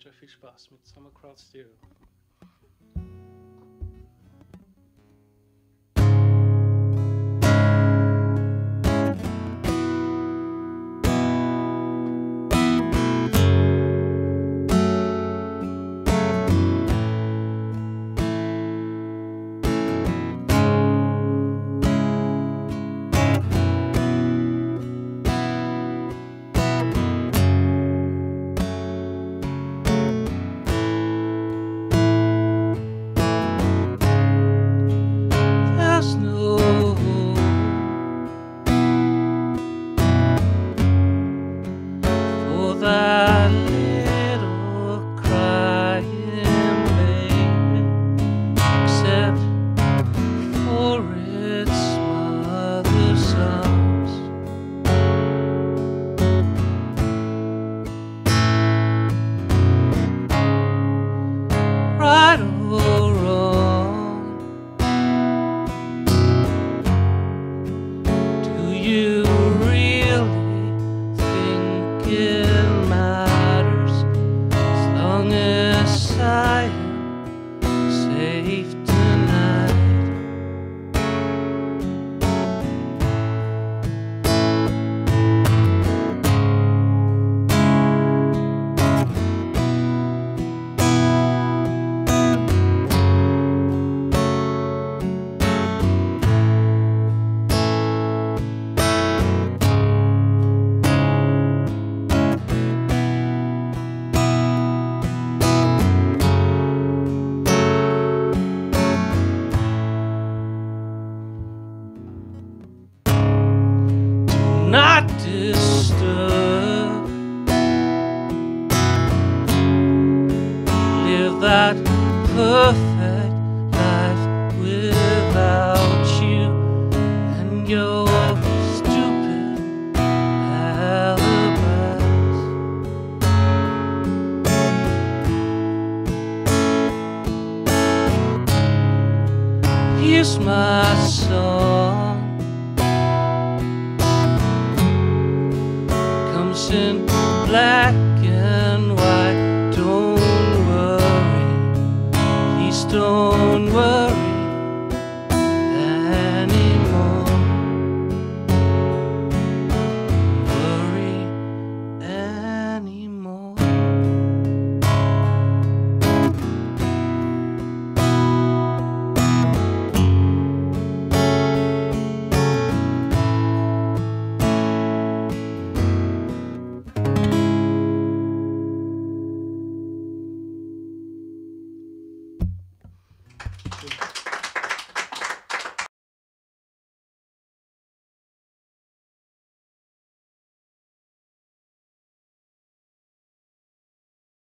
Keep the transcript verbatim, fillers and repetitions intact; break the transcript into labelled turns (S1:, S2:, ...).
S1: wünsche euch viel Spaß mit Summer Crowd Stereo.
S2: That little crying baby, except for its mother's arms. Right or wrong, do you really think it matters as long as I am safe tonight? Not disturb, live that perfect life without you and your stupid alibis. Here's my song, in black and white. Don't worry, please don't worry anymore. Worry anymore.
S1: Thank you.